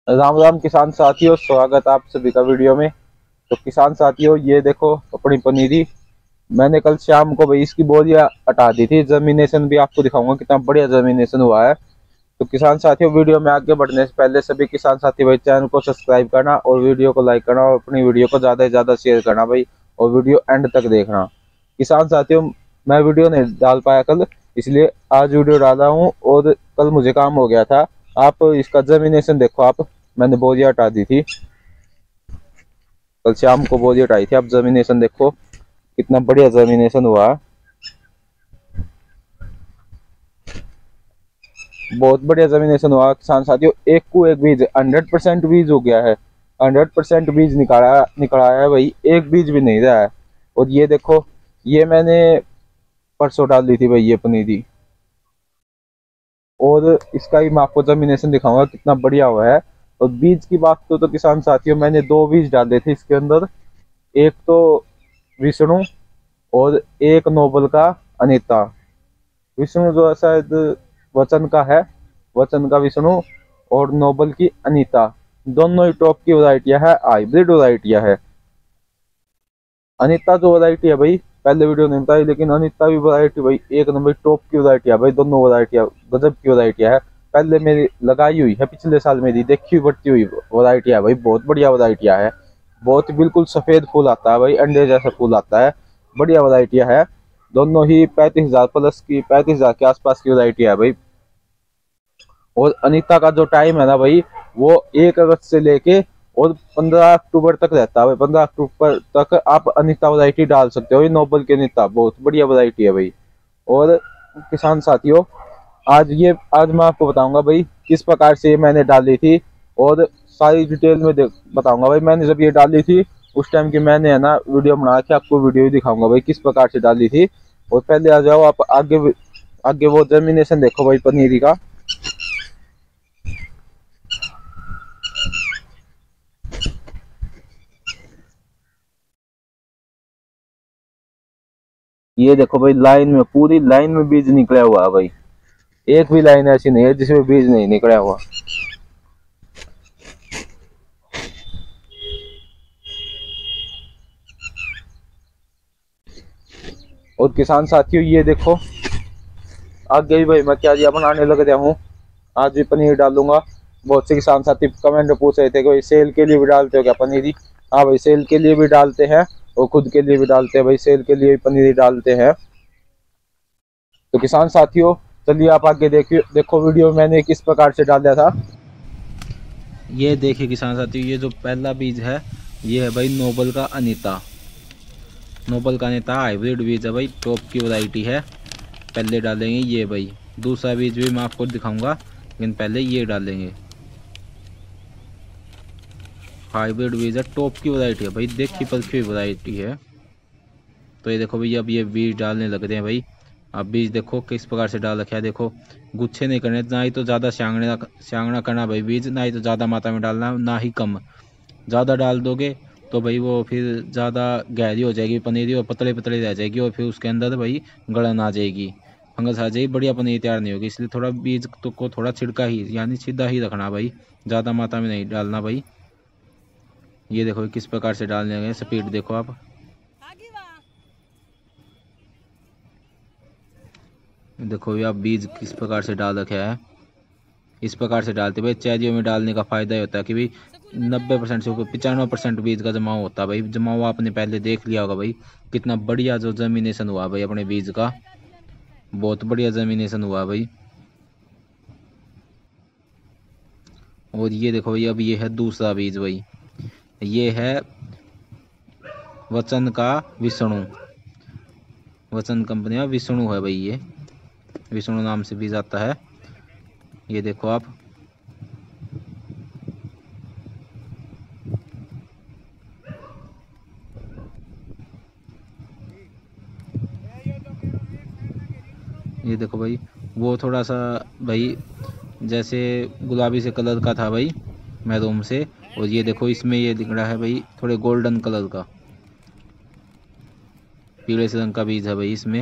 राम राम किसान साथियों, स्वागत आप सभी का वीडियो में। तो किसान साथियों, ये देखो अपनी पनीरी। मैंने कल शाम को भाई इसकी बोरियां हटा दी थी। जर्मिनेशन भी आपको दिखाऊंगा कितना बढ़िया जर्मिनेशन हुआ है। तो किसान साथियों, वीडियो में आगे बढ़ने से पहले सभी किसान साथी भाई चैनल को सब्सक्राइब करना और वीडियो को लाइक करना और अपनी वीडियो को ज्यादा से ज्यादा शेयर करना भाई, और वीडियो एंड तक देखना। किसान साथियों, मैं वीडियो नहीं डाल पाया कल, इसलिए आज वीडियो डाला हूँ। और कल मुझे काम हो गया था। आप इसका जर्मिनेशन देखो। आप, मैंने बोरियां हटा दी थी कल शाम को, बोरियां हटाई थी। आप जर्मिनेशन देखो कितना बढ़िया जर्मिनेशन हुआ है। बहुत बढ़िया जर्मिनेशन हुआ किसान साथियों। एक को एक बीज 100% बीज हो गया है। 100% बीज निकला है भाई, एक बीज भी नहीं रहा है। और ये देखो, ये मैंने परसों डाल दी थी भाई ये पनीरी। और इसका ही मैं आपको जर्मिनेशन दिखाऊंगा कितना बढ़िया हुआ है। और बीज की बात तो किसान साथियों, मैंने दो बीज डाले थे इसके अंदर। एक तो विष्णु और एक नोबल का अनीता। विष्णु जो है शायद वचन का है, वचन का विष्णु, और नोबल की अनीता। दोनों ही टॉप की वैरायटियां है, हाइब्रिड वैरायटियां है। अनीता जो वैरायटी है भाई, पहले वीडियो नहीं बताई, लेकिन अनीता भी वैरायटी भाई एक नंबर टॉप की वैरायटी है भाई। दोनों वैरायटियां गजब की वैरायटियां है। पहले मेरी लगाई हुई है, पिछले साल मेरी देखी हुई बढ़ती हुई वैरायटी है भाई। बहुत बढ़िया वैरायटियां है। बहुत बिल्कुल सफेद फूल आता है भाई, अंडे जैसा फूल आता है। बढ़िया वैरायटियां है। दोनों ही 35,000 प्लस की, 35,000 के आसपास की वैरायटी है भाई। और अनीता का जो टाइम है ना भाई, वो 1 अगस्त से लेके और 15 अक्टूबर तक रहता है भाई। 15 अक्टूबर तक आप अनीता वैरायटी डाल सकते हो। ये नोबल की अनीता बहुत बढ़िया वैरायटी है भाई। और किसान साथियों, आज मैं आपको बताऊंगा भाई किस प्रकार से ये मैंने डाली थी। और सारी डिटेल में बताऊंगा भाई। मैंने जब ये डाली थी उस टाइम की मैंने है ना वीडियो बना के आपको वीडियो ही दिखाऊंगा भाई किस प्रकार से डाली थी। और पहले आ जाओ आप आगे, आगे वो जर्मिनेशन देखो भाई पनीरी का। ये देखो भाई, लाइन में, पूरी लाइन में बीज निकला हुआ है भाई। एक भी लाइन ऐसी नहीं है जिसमें बीज नहीं निकला हुआ। और किसान साथियों, ये देखो आगे भी भाई मैं क्या जी बनाने लग गया हूँ। आज भी पनीर डालूंगा। बहुत से किसान साथी कमेंट में पूछ रहे थे कि भाई सेल के लिए भी डालते हो क्या पनीरी। हाँ भाई, सेल के लिए भी डालते हैं और खुद के लिए भी डालते हैं भाई। सेल के लिए भी पनीरी डालते हैं। तो किसान साथियों, चलिए आप आगे देखिए, देखो वीडियो में मैंने किस प्रकार से डाला था। ये देखिए किसान साथियों, ये जो पहला बीज है ये है भाई नोबल का अनीता। नोबल का अनीता हाइब्रिड बीज है भाई, टॉप की वैरायटी है। पहले डालेंगे ये भाई। दूसरा बीज भी मैं आपको दिखाऊंगा, लेकिन पहले ये डालेंगे। हाइब्रिड बीज है, टॉप की वैरायटी है भाई, देखी परखी वैरायटी है। तो ये देखो भाई, अब ये बीज डालने लग रहे हैं भाई। अब बीज देखो किस प्रकार से डाल रखा है। देखो गुच्छे नहीं करने, ना ही तो ज़्यादा स्यांगना करना भाई बीज, ना ही तो ज़्यादा मात्रा में डालना, ना ही कम। ज़्यादा डाल दोगे तो भाई वो फिर ज़्यादा गहरी हो जाएगी पनीरी और पतले पतले रह जाएगी, और फिर उसके अंदर भाई गलन आ जाएगी, फंगस आ जाएगी, बढ़िया पनीर तैयार नहीं होगी। इसलिए थोड़ा बीज तो को थोड़ा छिड़का ही, यानी सीधा ही रखना भाई, ज़्यादा मात्रा में नहीं डालना भाई। ये देखो किस प्रकार से डालने गए, स्पीड देखो आप। देखो ये आप बीज किस प्रकार से डाल रखे है। इस प्रकार से डालते भाई। चैरियों में डालने का फ़ायदा ये होता है कि भाई 90% से ऊपर 95% बीज का जमाव होता है भाई। जमाव आपने पहले देख लिया होगा भाई, कितना बढ़िया जो जर्मिनेशन हुआ भाई अपने बीज का। बहुत बढ़िया जर्मिनेशन हुआ भाई। और ये देखो भाई, अब ये है दूसरा बीज भाई। ये है वचन का विष्णु। वचन कंपनी का विष्णु है भाई, ये विष्णु नाम से बीज आता है। ये देखो आप। ये देखो भाई, वो थोड़ा सा भाई जैसे गुलाबी से कलर का था भाई, मैरूम से। और ये देखो इसमें ये दिख रहा है भाई थोड़े गोल्डन कलर का, पीले से रंग का बीज है भाई इसमें।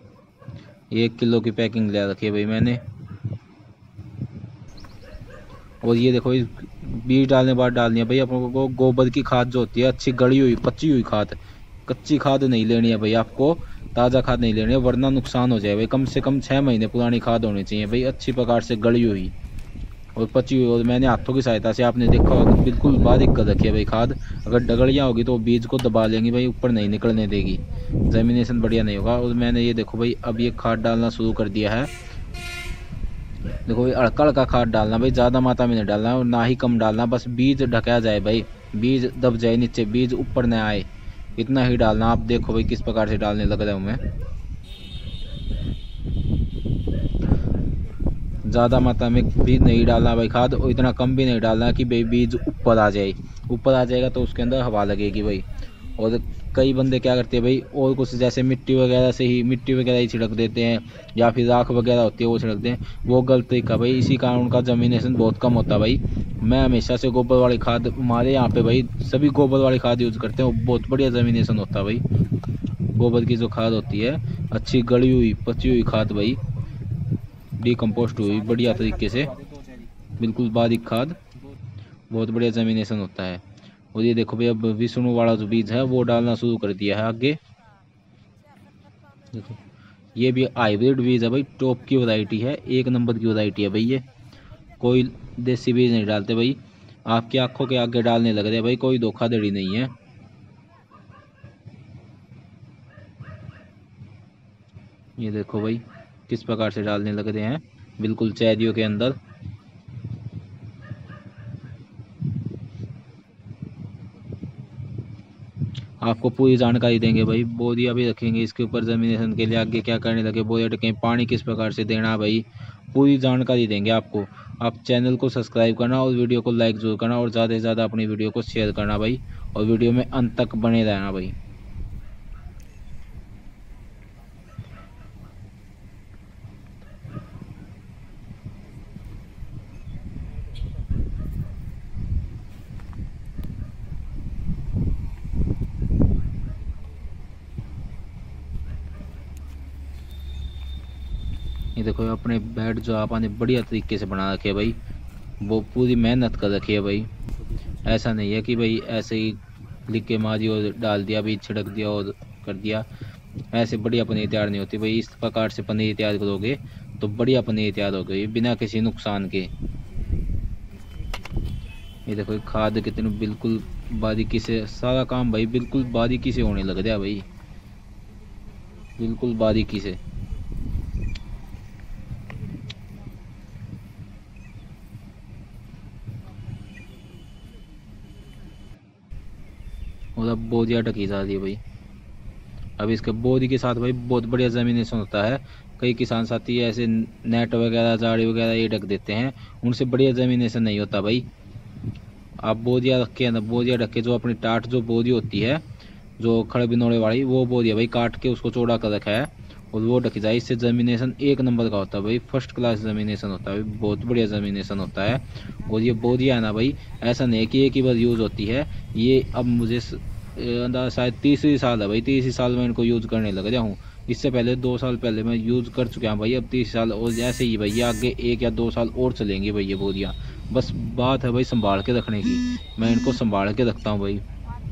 1 किलो की पैकिंग ले रखी है भाई मैंने। और ये देखो इस बीज डालने के बाद डालनी है भाई अपन को गोबर की खाद जो होती है, अच्छी गड़ी हुई पची हुई खाद, कच्ची खाद नहीं लेनी है भाई आपको, ताज़ा खाद नहीं लेनी है वरना नुकसान हो जाए भाई। कम से कम 6 महीने पुरानी खाद होनी चाहिए भाई, अच्छी प्रकार से गड़ी हुई और पची हुई। और मैंने हाथों की सहायता से, आपने देखा होगा, बिल्कुल बारीक कर रखी है भाई खाद। अगर डगड़ियाँ होगी तो बीज को दबा लेंगी भाई, ऊपर नहीं निकलने देगी, जमीनेशन बढ़िया नहीं होगा। और मैंने ये देखो भाई अब ये खाद डालना शुरू कर दिया है। देखो भाई हल्का हल्का खाद डालना भाई, ज़्यादा मात्रा में नहीं डालना और ना ही कम डालना, बस बीज ढका जाए भाई, बीज दब जाए नीचे, बीज ऊपर न आए, इतना ही डालना। आप देखो भाई किस प्रकार से डालने लग रहा हूँ मैं। ज़्यादा मात्रा में बीज नहीं डालना भाई खाद, और इतना कम भी नहीं डालना कि भाई बीज ऊपर आ जाए, ऊपर आ जाएगा तो उसके अंदर हवा लगेगी भाई। और कई बंदे क्या करते हैं भाई, और कुछ जैसे मिट्टी वगैरह से ही, मिट्टी वगैरह ही छिड़क देते हैं, या फिर राख वगैरह होती है वो छिड़कते हैं, वो गलत तरीका भाई। इसी कारण उनका जमीनेशन बहुत कम होता है भाई। मैं हमेशा से गोबर वाली खाद, हमारे यहाँ पे भाई सभी गोबर वाली खाद यूज़ करते हैं, बहुत बढ़िया जमीनेशन होता है भाई। गोबर की जो खाद होती है, अच्छी गली हुई पची हुई खाद भाई, डिकम्पोस्ट हुई बढ़िया तरीके से, बिल्कुल बारीक खाद, बहुत बढ़िया जमीनेशन होता है। और ये देखो भाई अब विष्णु वाला जो बीज है वो डालना शुरू कर दिया है आगे। देखो ये भी हाइब्रिड बीज है भाई, टॉप की वैरायटी है, 1 नंबर की वैरायटी है भाई। ये कोई देसी बीज नहीं डालते भाई, आपकी आंखों के आगे डालने लग रहे हैं भाई, कोई धोखाधड़ी नहीं है। ये देखो भाई किस प्रकार से डालने लग रहे हैं, बिल्कुल चैरियों के अंदर। आपको पूरी जानकारी देंगे भाई, बोरिया भी रखेंगे इसके ऊपर जमीनेशन के लिए, आगे क्या करने लगे, बोरिया ढकें, पानी किस प्रकार से देना भाई, पूरी जानकारी देंगे आपको। आप चैनल को सब्सक्राइब करना और वीडियो को लाइक जरूर करना, और ज़्यादा से ज़्यादा अपनी वीडियो को शेयर करना भाई, और वीडियो में अंत तक बने रहना भाई। ये देखो अपने बेड जो आपने बढ़िया तरीके से बना रखे है भाई, वो पूरी मेहनत कर रखी है भाई। ऐसा नहीं है कि भाई ऐसे ही लिख के मारी और डाल दिया, बीज छिड़क दिया और कर दिया, ऐसे बढ़िया पनीर तैयार नहीं होती भाई। इस प्रकार से पनीर तैयार करोगे तो बढ़िया पनीर तैयार होगी बिना किसी नुकसान के। ये देखो खाद कितनी बिल्कुल बारीकी से, सारा काम भाई बिल्कुल बारीकी से होने लग गया भाई, बिल्कुल बारीकी से। और अब बोरिया ढकी जा रही है भाई। अब इसके बोरी के साथ भाई बहुत बढ़िया जमीनेशन होता है। कई किसान साथी ऐसे नेट वगैरह, जाड़ी वगैरह ये ढक देते हैं, उनसे बढ़िया जमीनेशन नहीं होता भाई। आप बोरिया रख के, बोरिया ढक के, जो अपनी टाट जो बोरी होती है, जो खड़े बिनोड़े वाली, वो बोरिया भाई काट के उसको चौड़ा कर रखा है और वो ढकी जाए, इससे जमीनेशन 1 नंबर का होता है भाई, फर्स्ट क्लास जमीनेशन होता है, बहुत बढ़िया जमीनेशन होता है। और ये बोरिया है ना भाई, ऐसा नहीं है कि एक ही बार यूज़ होती है, ये अब मुझे अंदाजा शायद 30वीं साल है भाई, 30वीं साल में इनको यूज़ करने लग गया हूँ। इससे पहले 2 साल पहले मैं यूज़ कर चुका हूँ भाई, अब 30 साल और जैसे ही भाई आगे 1 या 2 साल और चलेंगे भाई ये बोरियाँ। बस बात है भाई संभाल के रखने की, मैं इनको संभाल के रखता हूँ भाई,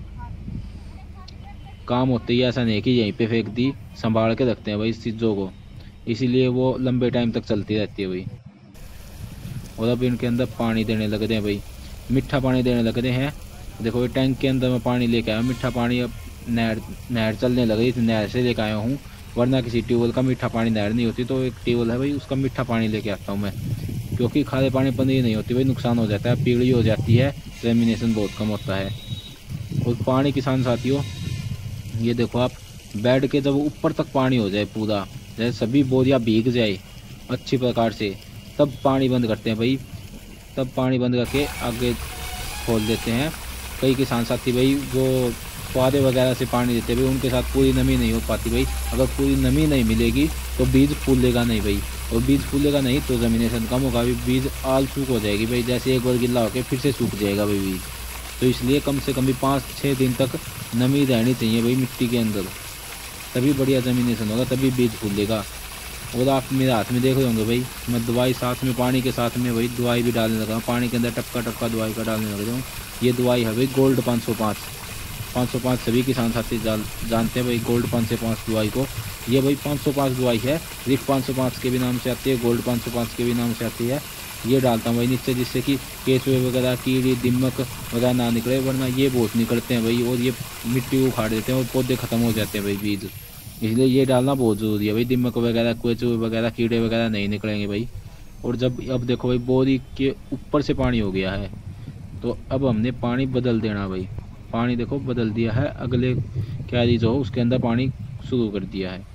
काम होते ही ऐसा नहीं कि यहीं पे फेंक दी, संभाल के रखते हैं भाई इस चीज़ों को, इसीलिए वो लंबे टाइम तक चलती रहती है भाई। और अब इनके अंदर पानी देने लग रहे हैं भाई, मीठा पानी देने लग रहे हैं। देखो ये टैंक के अंदर मैं पानी लेके आया हूँ, मीठा पानी। अब नहर चलने लग रही थी, नहर से लेके आया हूँ, वरना किसी ट्यूबवेल का मीठा पानी नहर नहीं होती, तो एक ट्यूबवेल है भाई उसका मीठा पानी लेके आता हूँ मैं, क्योंकि खारे पानी पनीर नहीं होती भाई, नुकसान हो जाता है, पीली हो जाती है, जमीनेशन बहुत कम होता है। और पानी किसान साथियों, ये देखो आप बेड के जब ऊपर तक पानी हो जाए पूरा, जैसे सभी बोरियां भीग जाए अच्छी प्रकार से, तब पानी बंद करते हैं भाई, तब पानी बंद करके आगे खोल देते हैं। कई किसान साथी भाई जो फुहारे वगैरह से पानी देते भाई, उनके साथ पूरी नमी नहीं हो पाती भाई, अगर पूरी नमी नहीं मिलेगी तो बीज फूलेगा नहीं भाई, और बीज फूलेगा नहीं तो जमीनेशन कम होगा भाई, बीज आल सूख हो जाएगी भाई, जैसे एक बार गिल्ला होकर फिर से सूख जाएगा भाई बीज। तो इसलिए कम से कम भी 5-6 दिन तक नमी रहनी चाहिए भाई मिट्टी के अंदर, तभी बढ़िया जमीनेशन होगा, तभी बीज फूलेगा। और आप मेरे हाथ में देख रहे होंगे भाई, मैं दवाई साथ में पानी के साथ में भाई दवाई भी डालने लगा हूँ, पानी के अंदर टपका टपका दवाई का डालने लगा हूँ। ये दवाई है भाई गोल्ड 505 सभी किसान साथी जानते हैं भाई गोल्ड 505 दवाई को। ये भाई 505 दवाई है, रिक 505 के भी नाम से आती है, गोल्ड 505 के भी नाम से आती है। ये डालता हूँ भाई नीचे, जिससे कि केचुए वगैरह, कीड़ी, दीमक वगैरह ना निकले, वरना ये बहुत निकलते हैं भाई और ये मिट्टी को उखाड़ देते हैं और पौधे खत्म हो जाते हैं भाई बीज। इसलिए ये डालना बहुत ज़रूरी है भाई, दीमक वगैरह, केचुए वगैरह, कीड़े वगैरह नहीं निकलेंगे भाई। और जब अब देखो भाई बोरी के ऊपर से पानी हो गया है, तो अब हमने पानी बदल देना भाई। पानी देखो बदल दिया है, अगले क्यारी जो हो उसके अंदर पानी शुरू कर दिया है।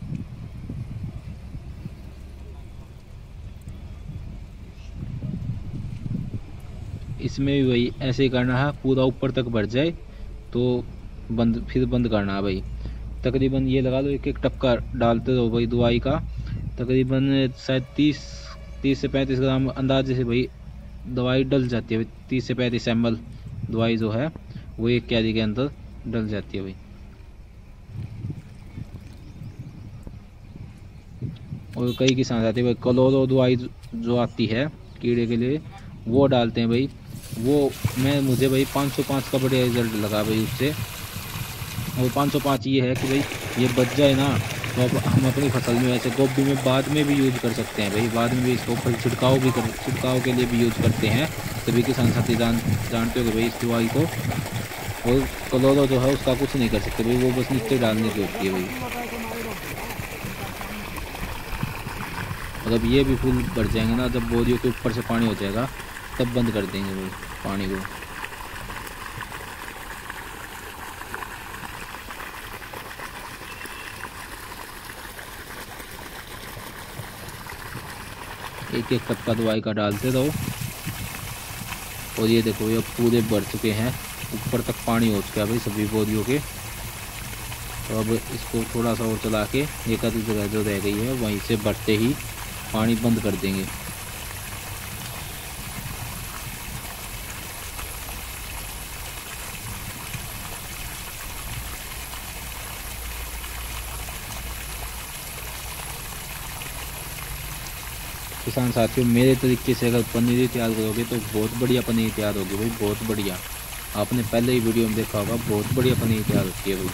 इसमें भी वही ऐसे ही करना है, पूरा ऊपर तक भर जाए तो फिर बंद करना है भाई। तकरीबन ये लगा लो एक एक टपका डालते रहो भाई दवाई का। तकरीबन शायद 30 से 35 ग्राम अंदाजे से भाई दवाई डल जाती है। 30 से 35 ml दवाई जो है वो एक क्यारी के अंदर डल जाती है भाई। और कई किसान आते हैं भाई क्लोरो दवाई जो आती है कीड़े के लिए, वो डालते हैं भाई। वो मुझे भाई 505 का बढ़िया रिजल्ट लगा भाई उससे। और 505 ये है कि भाई ये बच जाए ना, तो अब हम अपनी फसल में, वैसे गोभी में बाद में भी यूज कर सकते हैं भाई, बाद में भी इसको छिड़काव के लिए भी यूज करते हैं। सभी किसान साथी जानते हो भाई इस दवाई को। और क्लोरो जो है उसका कुछ नहीं कर सकते भाई, वो बस नीचे डालने की होती है भाई। और अब ये भी फूल भर जाएंगे ना, जब बोरियों के ऊपर से पानी हो जाएगा तब बंद कर देंगे भाई पानी को। एक एक टपका दवाई का डालते रहो। और ये देखो ये पूरे भर चुके हैं, ऊपर तक पानी हो चुका है भाई सभी बोरियों के। तो अब इसको थोड़ा सा और चला के एक आधी जगह जो रह गई है वहीं से भरते ही पानी बंद कर देंगे। किसान साथियों, मेरे तरीके से अगर पनीर तैयार करोगे तो बहुत बढ़िया पनीर तैयार होगी भाई, बहुत बढ़िया। आपने पहले ही वीडियो में देखा होगा, बहुत बढ़िया पनीर तैयार होती है भाई।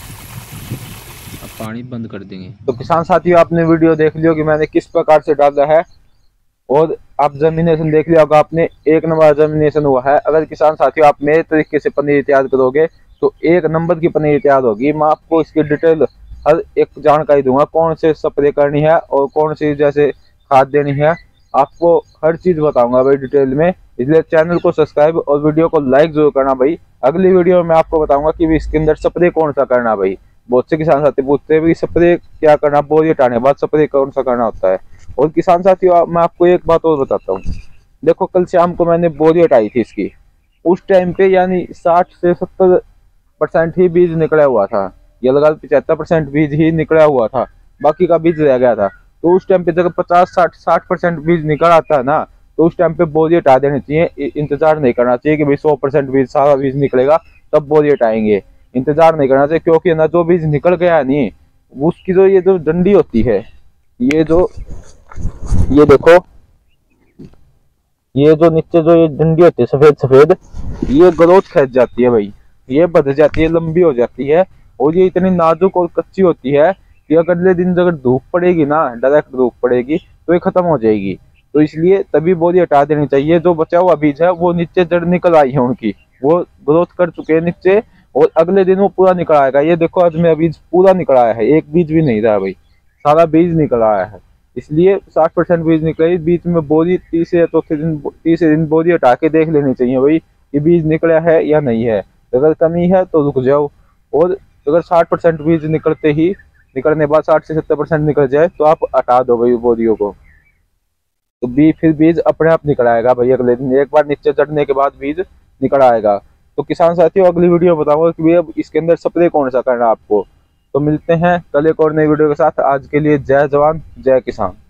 अब पानी बंद कर देंगे। तो किसान साथियों, आपने वीडियो देख लियो कि मैंने किस प्रकार से डाला है, और आप जर्मिनेशन देख लिया होगा आपने, एक नंबर जर्मिनेशन हुआ है। अगर किसान साथियों आप मेरे तरीके से पनीर तैयार करोगे तो एक नंबर की पनीर तैयार होगी। मैं आपको इसकी डिटेल हर एक जानकारी दूंगा, कौन से स्प्रे करनी है और कौन सी जैसे खाद देनी है, आपको हर चीज बताऊंगा भाई डिटेल में। इसलिए चैनल को सब्सक्राइब और वीडियो को लाइक जरूर करना भाई। अगली वीडियो में आपको बताऊंगा कि इसके अंदर स्प्रे कौन सा करना भाई। बहुत से किसान साथी पूछते हैं स्प्रे क्या करना, बोरी हटाने के बाद स्प्रे कौन सा करना होता है। और किसान साथियों मैं आपको एक बात और बताता हूँ, देखो कल शाम को मैंने बोरी हटाई थी इसकी, उस टाइम पे यानी 60 से 70% ही बीज निकला हुआ था, ये लगा 75% बीज ही निकला हुआ था, बाकी का बीज रह गया था। तो उस टाइम पे जब 50-60% बीज निकल आता है ना, तो उस टाइम पे बोरी हटा देनी चाहिए। इंतजार नहीं करना चाहिए कि भाई 100% बीज, सारा बीज निकलेगा तब बोरी हटाएंगे, इंतजार नहीं करना चाहिए। क्योंकि ना जो बीज निकल गया नहीं, उसकी जो ये जो डंडी होती है, ये देखो, ये जो नीचे जो ये डंडी होती है सफेद सफेद, ये ग्रोथ खींच जाती है भाई, ये बढ़ जाती है, लंबी हो जाती है। और ये इतनी नाजुक और कच्ची होती है कि अगले दिन अगर धूप पड़ेगी ना, डायरेक्ट धूप पड़ेगी, तो ये खत्म हो जाएगी। तो इसलिए तभी बोरी हटा देनी चाहिए। जो बचा हुआ बीज है वो नीचे जड़ निकल आई है उनकी, वो ग्रोथ कर चुके हैं नीचे, और अगले दिन वो पूरा निकल आएगा। ये देखो आज मेरा बीज पूरा निकल आया है, एक बीज भी नहीं रहा भाई, सारा बीज निकल आया है। इसलिए 60% बीज निकले। बीच में बोरी तीसरे दिन बोरी हटा के देख लेनी चाहिए भाई ये बीज निकला है या नहीं है। अगर कमी है तो रुक जाओ, और अगर 60% बीज निकलने बाद 60 से 70% निकल जाए तो आप हटा दो भाई बोरियों को। तो फिर बीज अपने आप निकल आएगा भाई, अगले दिन एक बार नीचे चढ़ने के बाद बीज निकल आएगा। तो किसान साथियों अगली वीडियो में बताऊंगा कि अब इसके अंदर स्प्रे कौन सा करना है आपको। तो मिलते हैं कल एक और नई वीडियो के साथ। आज के लिए जय जवान जय किसान।